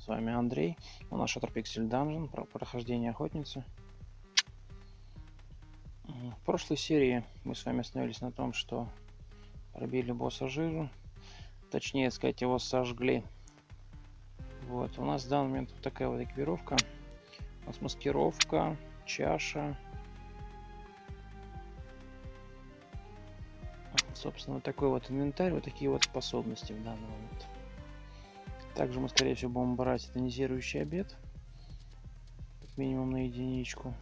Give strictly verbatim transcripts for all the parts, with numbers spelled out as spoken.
С вами Андрей. У нас Shattered Pixel Dungeon, про прохождение охотницы. В прошлой серии мы с вами остановились на том, что пробили босса жижу. Точнее сказать, его сожгли. Вот. У нас в данный момент вот такая вот экипировка. У нас маскировка, чаша. Собственно, вот такой вот инвентарь, вот такие вот способности в данный момент. Также мы, скорее всего, будем брать тонизирующий обед. Как минимум на единичку.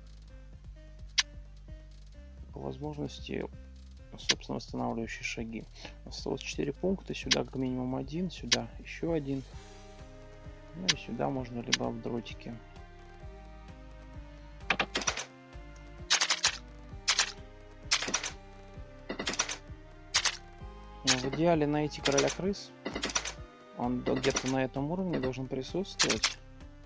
По возможности, собственно, восстанавливающие шаги. Осталось четыре пункта. Сюда как минимум один, сюда еще один. Ну и сюда можно либо в дротике. В идеале найти короля крыс. Он где-то на этом уровне должен присутствовать.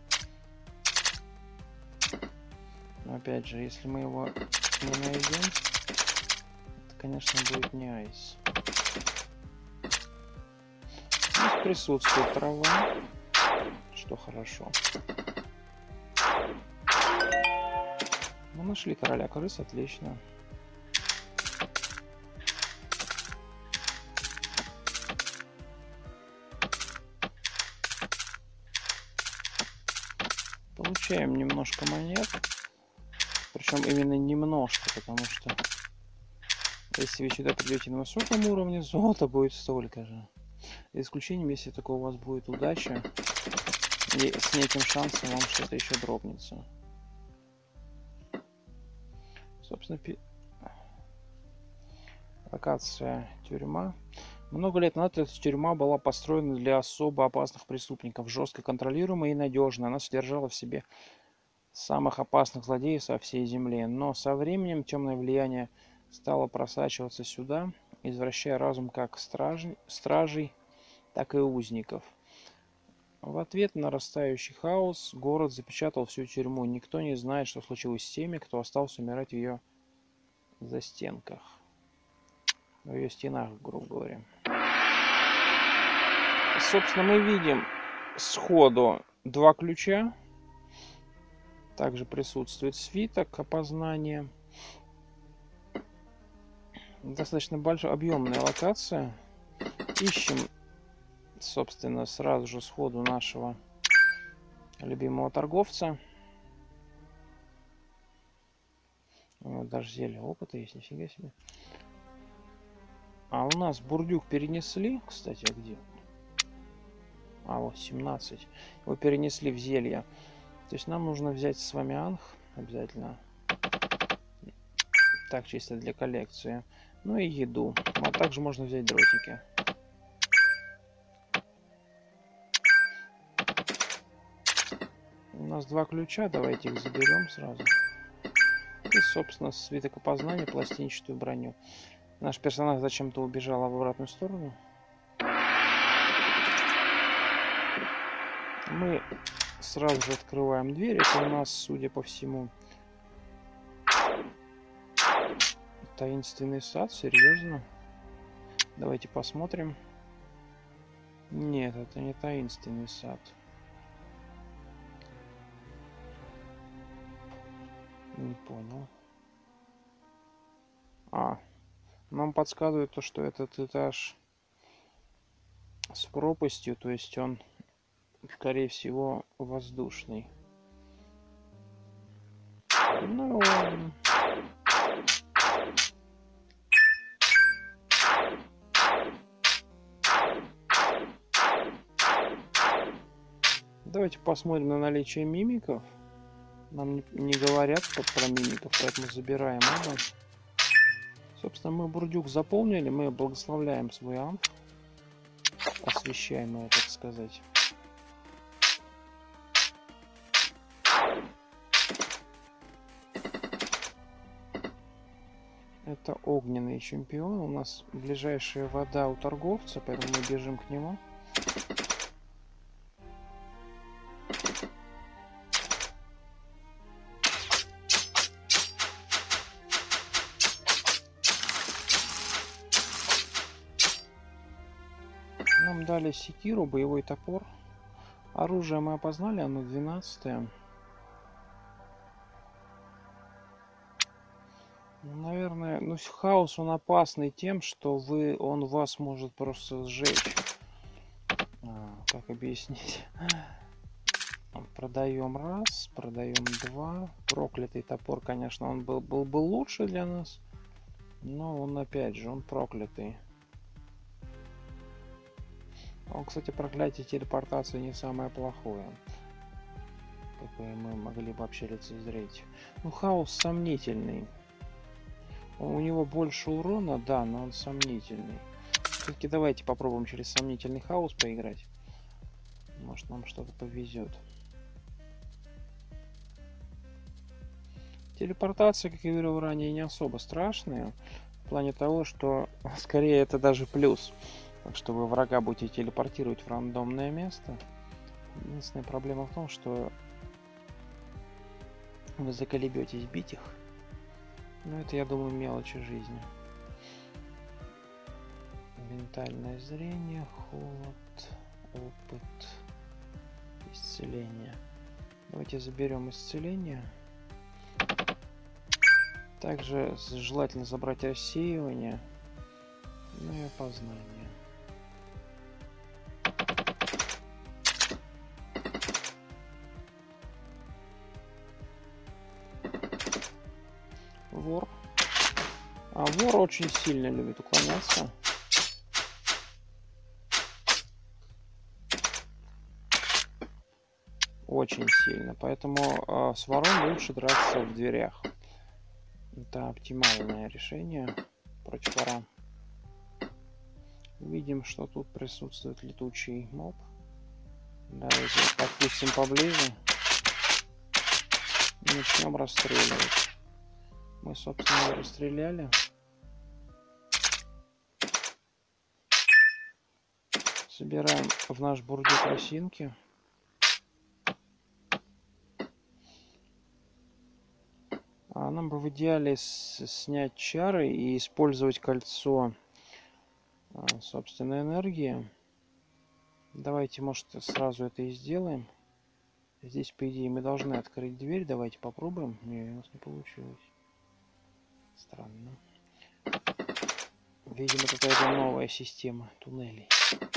Но опять же, если мы его не найдем, это, конечно, будет не айс. Здесь присутствует трава, что хорошо. Мы нашли короля крыс, отлично. Получаем немножко монет. Причем именно немножко, потому что если вы сюда придете на высоком уровне, золота будет столько же. За исключением, если только у вас будет удача, и с неким шансом вам что-то еще дропнется. Собственно, пи... локация тюрьма. Много лет назад эта тюрьма была построена для особо опасных преступников, жестко контролируемая и надежная. Она содержала в себе самых опасных злодеев со всей земли. Но со временем темное влияние стало просачиваться сюда, извращая разум как страж... стражей, так и узников. В ответ на нарастающий хаос город запечатал всю тюрьму. Никто не знает, что случилось с теми, кто остался умирать в ее застенках. В ее стенах, грубо говоря. Собственно, мы видим сходу два ключа. Также присутствует свиток опознания. Достаточно большая, объемная локация. Ищем, собственно, сразу же сходу нашего любимого торговца. У него даже зелье опыта есть, нифига себе. А у нас бурдюк перенесли, кстати, а где? А, вот семнадцать. Его перенесли в зелье. То есть нам нужно взять с вами анх обязательно. Так, чисто для коллекции. Ну и еду. А также можно взять дротики. У нас два ключа. Давайте их заберем сразу. И, собственно, свиток опознания, пластинчатую броню. Наш персонаж зачем-то убежал в обратную сторону. Мы сразу же открываем дверь. Это у нас, судя по всему, таинственный сад. Серьезно? Давайте посмотрим. Нет, это не таинственный сад. Не понял. А, нам подсказывает то, что этот этаж с пропастью, то есть он, скорее всего, воздушный. Ну, давайте посмотрим на наличие мимиков. Нам не, не говорят про мимиков, поэтому забираем оба. Собственно, мы бурдюк заполнили, мы благословляем свой анх. Освещаем его, так сказать. Это огненный чемпион. У нас ближайшая вода у торговца, поэтому мы бежим к нему. Нам дали секиру, боевой топор. Оружие мы опознали, оно двенадцатое. Наверное, ну хаос он опасный тем, что вы, он вас может просто сжечь. А, как объяснить? Продаем раз, продаем два. Проклятый топор, конечно, он был, был бы лучше для нас. Но он опять же, он проклятый. Он, кстати, проклятие телепортации не самое плохое, какое мы могли вообще лицезреть. Ну, хаос сомнительный. У него больше урона, да, но он сомнительный. Все-таки давайте попробуем через сомнительный хаос поиграть. Может, нам что-то повезет. Телепортация, как я говорил ранее, не особо страшная. В плане того, что скорее это даже плюс. Так что вы врага будете телепортировать в рандомное место. Единственная проблема в том, что вы заколебетесь бить их. Но это, я думаю, мелочи жизни. Ментальное зрение, холод, опыт, исцеление. Давайте заберем исцеление. Также желательно забрать рассеивание, ну и опознание. Вор. А вор очень сильно любит уклоняться. Очень сильно. Поэтому э, с вором лучше драться в дверях. Это оптимальное решение против вора. Видим, что тут присутствует летучий моб. Давайте подпустим поближе. И начнем расстреливать. Мы, собственно, его расстреляли. Собираем в наш бурдюк росинки. А нам бы в идеале снять чары и использовать кольцо собственной энергии. Давайте, может, сразу это и сделаем. Здесь, по идее, мы должны открыть дверь. Давайте попробуем. Не, у нас не получилось. Странно. Видимо, какая-то новая система туннелей.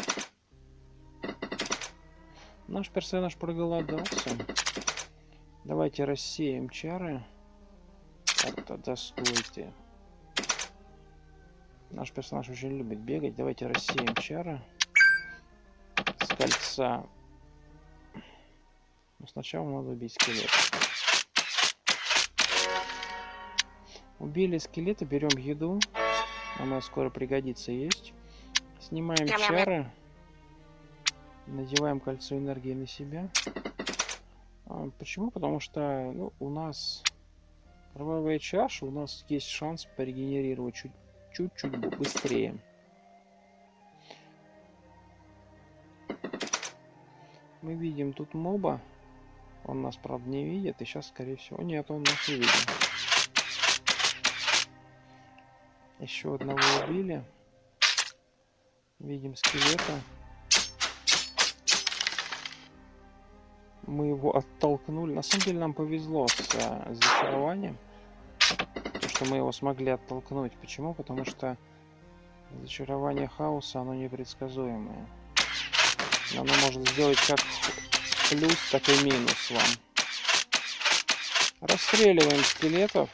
Наш персонаж проголодался. Давайте рассеем чары. Как-то достойте. Наш персонаж очень любит бегать. Давайте рассеем чары с кольца. Но сначала надо убить скелета. Убили скелета, берем еду. Она скоро пригодится есть. Снимаем чары. Надеваем кольцо энергии на себя. А, почему? Потому что ну, у нас кровавая чаша, у нас есть шанс порегенерировать чуть-чуть быстрее. Мы видим тут моба. Он нас, правда, не видит. И сейчас, скорее всего... Нет, он нас увидел. Еще одного убили. Видим скелета. Мы его оттолкнули. На самом деле нам повезло с, с зачарованием. То, что мы его смогли оттолкнуть. Почему? Потому что зачарование хаоса, оно непредсказуемое. Оно может сделать как плюс, так и минус вам. Расстреливаем скелетов.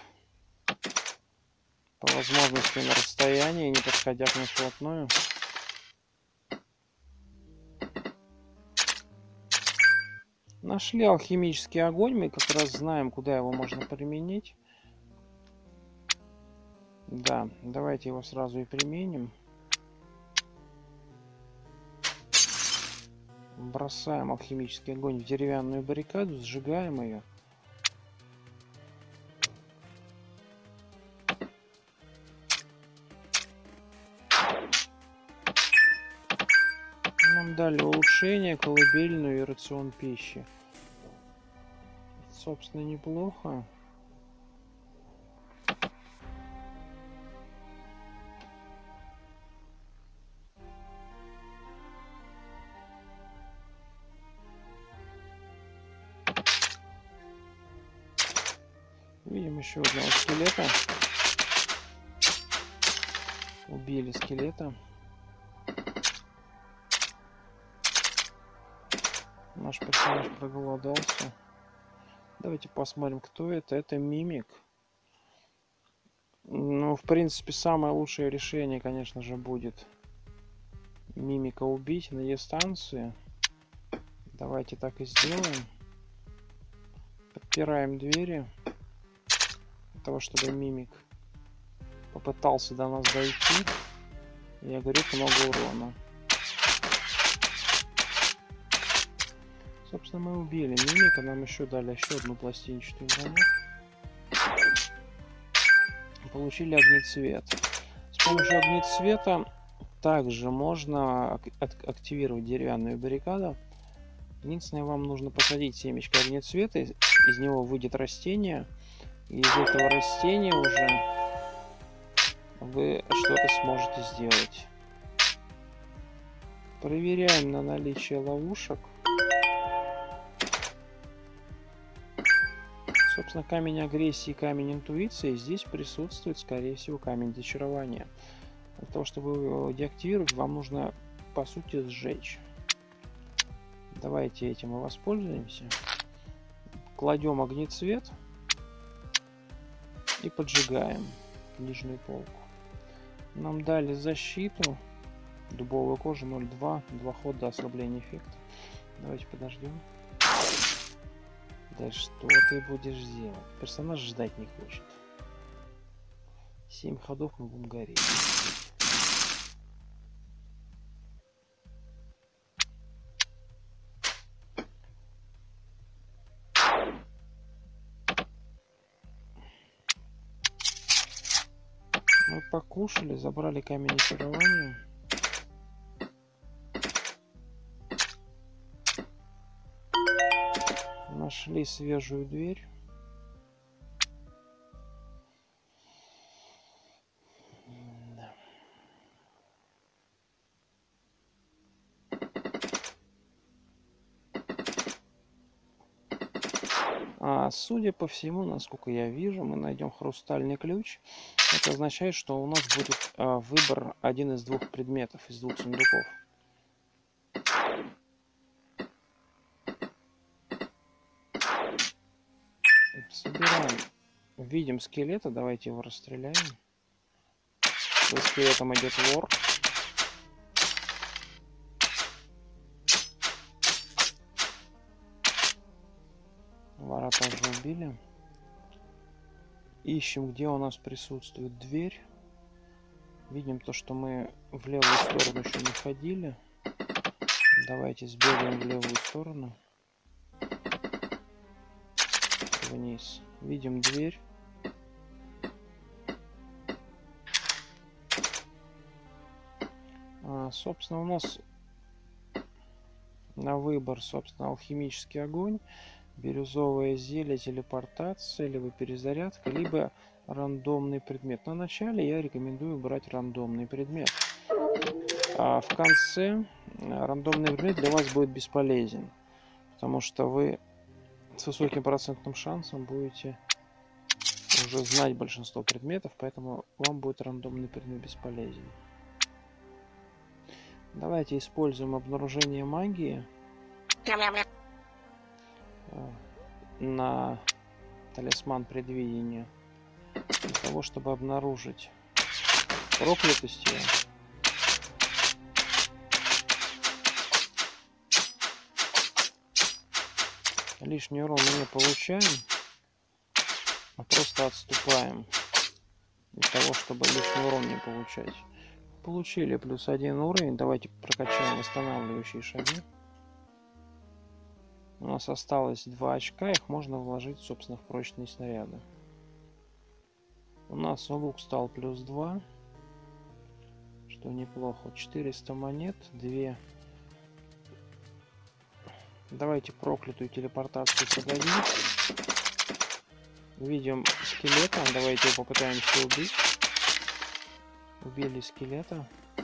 По возможности на расстоянии, не подходя к ним вплотную. Нашли алхимический огонь. Мы как раз знаем, куда его можно применить. Да, давайте его сразу и применим. Бросаем алхимический огонь в деревянную баррикаду, сжигаем ее. Нам дали улучшение, колыбельную и рацион пищи. Собственно, неплохо. Видим еще одного скелета. Убили скелета. Наш персонаж проголодался. Давайте посмотрим, кто это. Это мимик. Ну, в принципе, самое лучшее решение, конечно же, будет мимика убить на дистанции. Давайте так и сделаем. Подпираем двери. Для того, чтобы мимик попытался до нас дойти. Я говорю, много урона. Собственно, мы убили мимика. Нам еще дали еще одну пластинчатую броню. Получили огнецвет. С помощью огнецвета также можно активировать деревянную баррикаду. Единственное, вам нужно посадить семечко огнецвета. Из него выйдет растение. И из этого растения уже вы что-то сможете сделать. Проверяем на наличие ловушек. Собственно, камень агрессии и камень интуиции. Здесь присутствует, скорее всего, камень зачарования. Для того, чтобы его деактивировать, вам нужно, по сути, сжечь. Давайте этим и воспользуемся. Кладем огнецвет и поджигаем нижнюю полку. Нам дали защиту. Дубовая кожа ноль два. Два хода ослабления эффекта. Давайте подождем. Да что ты будешь делать? Персонаж ждать не хочет. семь ходов мы будем гореть. Мы покушали, забрали камень очарования. Нашли свежую дверь. Да. А, судя по всему, насколько я вижу, мы найдем хрустальный ключ. Это означает, что у нас будет а, выбор один из двух предметов, из двух сундуков. Собираем. Видим скелета, давайте его расстреляем. За скелетом идет вор. Вора тоже убили. Ищем, где у нас присутствует дверь. Видим то, что мы в левую сторону еще не ходили. Давайте сбегаем в левую сторону. Вниз. Видим дверь. А, собственно, у нас на выбор, собственно, алхимический огонь, бирюзовое зелье, телепортация, либо перезарядка, либо рандомный предмет. На начале я рекомендую брать рандомный предмет. А в конце рандомный предмет для вас будет бесполезен, потому что вы с высоким процентным шансом будете уже знать большинство предметов, поэтому вам будет рандомный предмет бесполезен. Давайте используем обнаружение магии на талисман предвидения для того, чтобы обнаружить проклятость его. Лишний урон мы не получаем, а просто отступаем для того, чтобы лишний урон не получать. Получили плюс один уровень. Давайте прокачаем восстанавливающие шаги. У нас осталось два очка, их можно вложить, собственно, в прочные снаряды. У нас лук стал плюс два, что неплохо. четыреста монет, две. Давайте проклятую телепортацию продадим. Видим скелета, давайте его попытаемся убить. Убили скелета.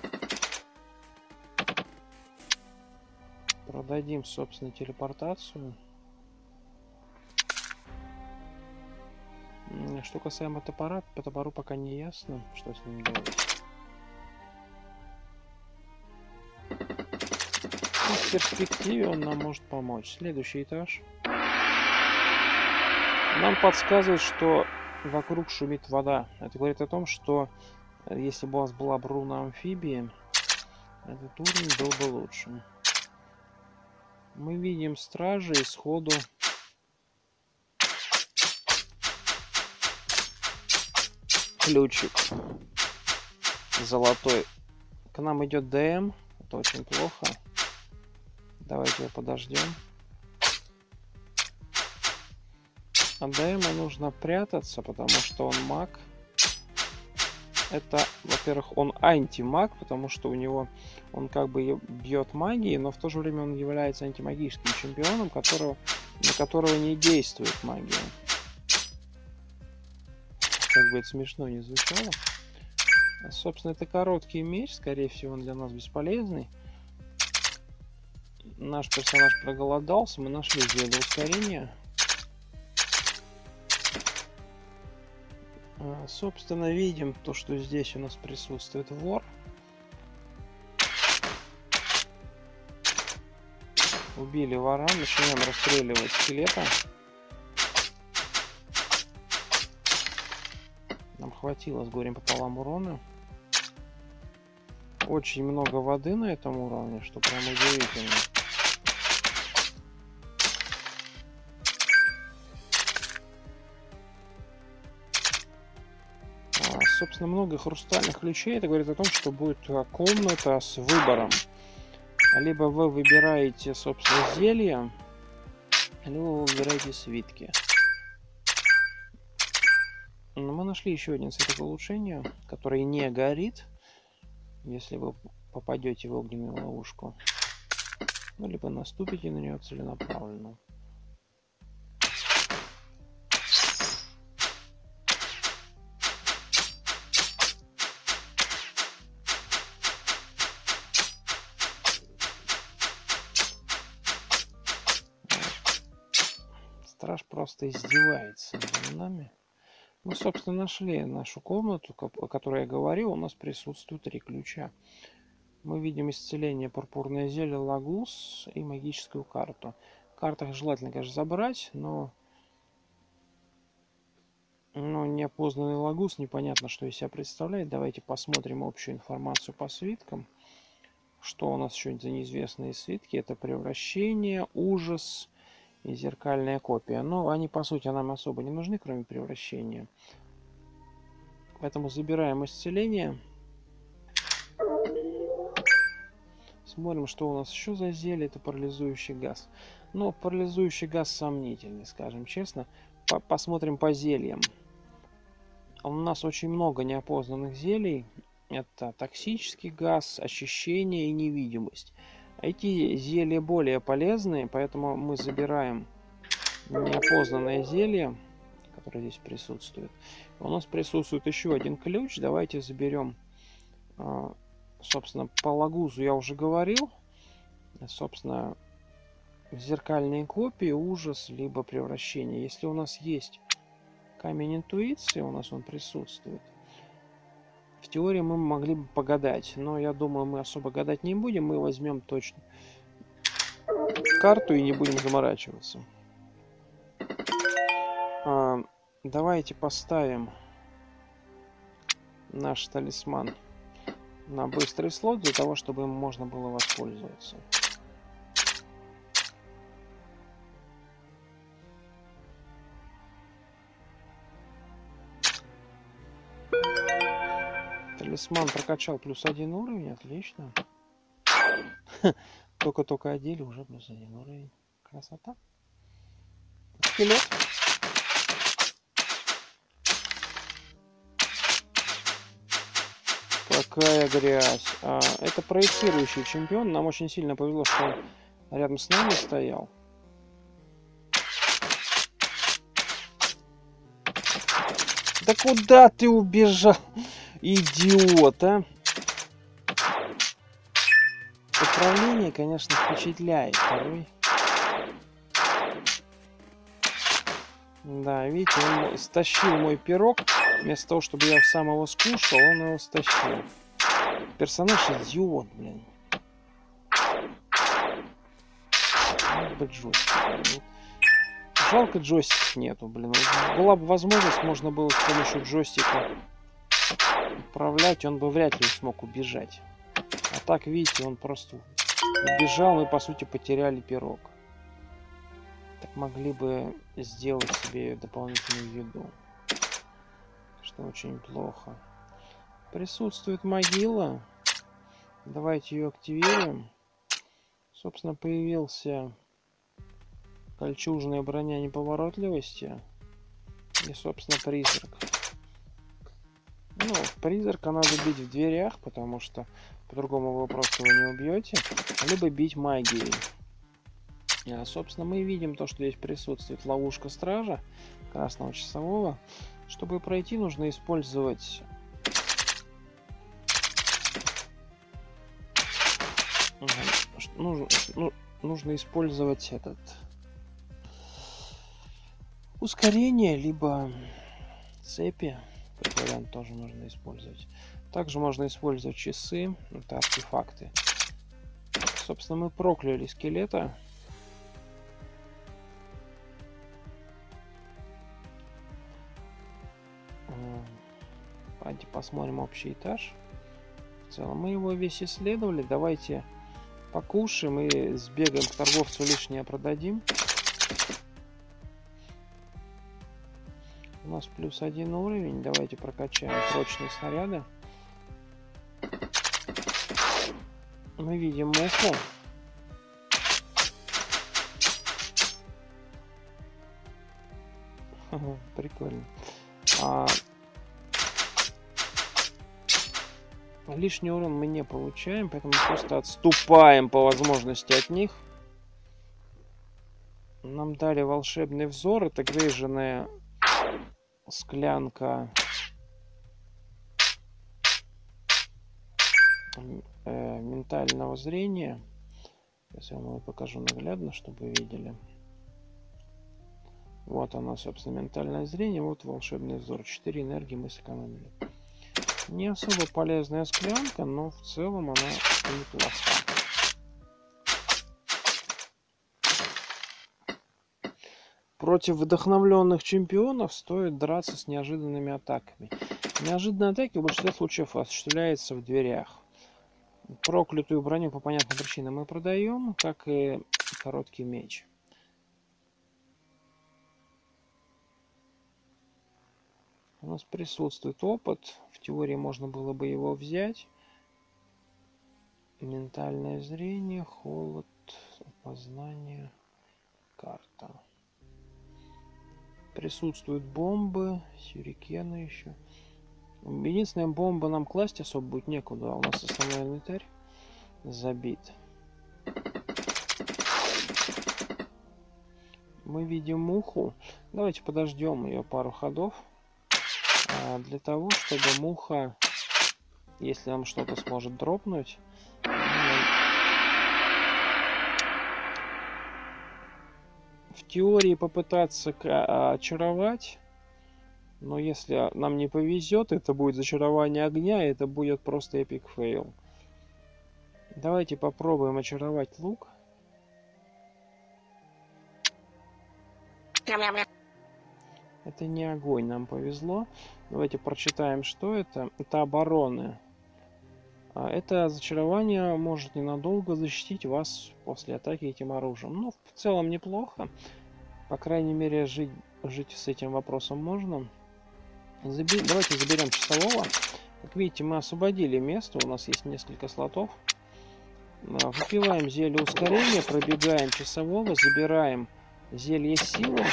Продадим, собственно, телепортацию. Что касаемо топора, по топору пока не ясно, что с ним делать. Но в перспективе он нам может помочь. Следующий этаж. Нам подсказывает, что вокруг шумит вода. Это говорит о том, что если бы у вас была бы руна амфибии, этот уровень был бы лучше. Мы видим стражи и сходу ключик золотой. К нам идет ДМ. Это очень плохо. Давайте его подождем. От ДМа нужно прятаться, потому что он маг. Это, во-первых, он антимаг, потому что у него он как бы бьет магией, но в то же время он является антимагическим чемпионом, которого, на которого не действует магия. Как бы это смешно не звучало. Собственно, это короткий меч, скорее всего, он для нас бесполезный. Наш персонаж проголодался, мы нашли зелье ускорения. Собственно, видим то, что здесь у нас присутствует вор. Убили вора, начинаем расстреливать скелета. Нам хватило с горем пополам урона. Очень много воды на этом уровне, что прям удивительно. Собственно, много хрустальных ключей. Это говорит о том, что будет комната с выбором. Либо вы выбираете, собственно, зелье, либо вы выбираете свитки. Но мы нашли еще один цвет улучшения, который не горит, если вы попадете в огненную ловушку. Ну, либо наступите на нее целенаправленно. Страж просто издевается над нами. Мы, собственно, нашли нашу комнату, о которой я говорил. У нас присутствуют три ключа. Мы видим исцеление, пурпурное зелье, лагус и магическую карту. Картах желательно, конечно, забрать, но... но неопознанный лагус непонятно, что из себя представляет. Давайте посмотрим общую информацию по свиткам. Что у нас еще за неизвестные свитки? Это превращение, ужас... и зеркальная копия. Но они, по сути, нам особо не нужны, кроме превращения. Поэтому забираем исцеление. Смотрим, что у нас еще за зелье. Это парализующий газ. Но парализующий газ сомнительный, скажем честно. По Посмотрим по зельям. У нас очень много неопознанных зелий. Это токсический газ, очищение и невидимость. Эти зелья более полезные, поэтому мы забираем неопознанное зелье, которое здесь присутствует. У нас присутствует еще один ключ. Давайте заберем, собственно, по лагузу я уже говорил. Собственно, зеркальные копии, ужас, либо превращение. Если у нас есть камень интуиции, у нас он присутствует. В теории мы могли бы погадать, но я думаю, мы особо гадать не будем. Мы возьмем точно карту и не будем заморачиваться. А, давайте поставим наш талисман на быстрый слот, для того, чтобы им можно было воспользоваться. Талисман прокачал плюс один уровень, отлично. Только-только одели, уже плюс один уровень. Красота. Скелет. Какая грязь. А, это проецирующий чемпион. Нам очень сильно повезло, что он рядом с нами стоял. Да куда ты убежал? Идиот, а? Управление, конечно, впечатляет порой. Да, видите, он стащил мой пирог. Вместо того, чтобы я сам его скушал, он его стащил. Персонаж идиот, блин. Надо быть джойстик. Жалко, джойстиков нету, блин. Была бы возможность, можно было с помощью джойстика управлять, он бы вряд ли смог убежать. А так, видите, он просто убежал, мы, по сути, потеряли пирог. Так могли бы сделать себе дополнительную еду. Что очень плохо. Присутствует могила. Давайте ее активируем. Собственно, появился кольчужная броня неповоротливости. И, собственно, призрак. Ну, призрака надо бить в дверях, потому что по-другому вы просто его не убьете. Либо бить магией. А, собственно, мы видим то, что здесь присутствует ловушка стража красного часового. Чтобы пройти, нужно использовать... Нужно, ну, нужно использовать этот... ускорение, либо цепи. Как вариант тоже нужно использовать. Также можно использовать часы. Это артефакты. Собственно, мы прокляли скелета. Давайте посмотрим общий этаж. В целом мы его весь исследовали. Давайте покушаем и сбегаем к торговцу, лишнее продадим. У нас плюс один уровень. Давайте прокачаем прочные снаряды. Мы видим муху. Прикольно. А... Лишний урон мы не получаем, поэтому просто отступаем по возможности от них. Нам дали волшебный взор. Это грейженная склянка э, ментального зрения. Сейчас я вам его покажу наглядно, чтобы вы видели. Вот оно, собственно, ментальное зрение. Вот волшебный взор. четыре энергии мы сэкономили. Не особо полезная склянка, но в целом она неплохая. Против вдохновленных чемпионов стоит драться с неожиданными атаками. Неожиданные атаки в большинстве случаев осуществляются в дверях. Проклятую броню по понятным причинам мы продаем, как и короткий меч. У нас присутствует опыт. В теории можно было бы его взять. Ментальное зрение, холод, опознание, карта. Присутствуют бомбы, сюрикены еще. Единственная бомба нам класть особо будет некуда. У нас основной инвентарь забит. Мы видим муху. Давайте подождем ее пару ходов. Для того, чтобы муха, если нам что-то сможет дропнуть, в теории попытаться очаровать, но если нам не повезет, это будет зачарование огня, и это будет просто эпик фейл. Давайте попробуем очаровать лук. Это не огонь, нам повезло. Давайте прочитаем, что это. Это обороны. Это зачарование может ненадолго защитить вас после атаки этим оружием. Ну, в целом неплохо. По крайней мере, жить, жить с этим вопросом можно. Заби... Давайте заберем часового. Как видите, мы освободили место. У нас есть несколько слотов. Выпиваем зелье ускорения, пробегаем часового, забираем зелье силы.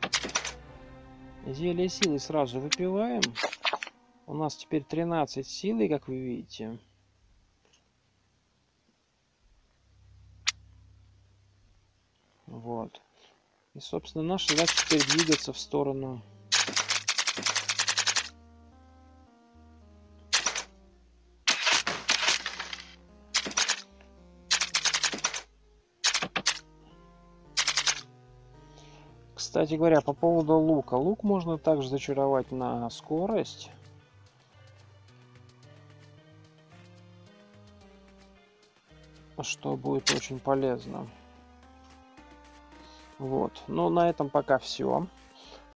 Зелье силы сразу выпиваем. У нас теперь тринадцать силы, как вы видите. Вот. И, собственно, наша задача теперь двигаться в сторону Кстати говоря, по поводу лука. Лук можно также зачаровать на скорость. Что будет очень полезно. Вот. Ну, на этом пока все.